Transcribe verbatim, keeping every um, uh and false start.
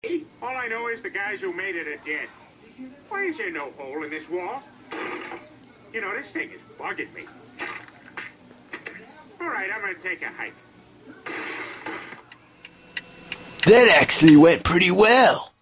All I know is the guys who made it are dead. Why is there no hole in this wall? You know, this thing is bugging me. All right, I'm gonna take a hike. That actually went pretty well.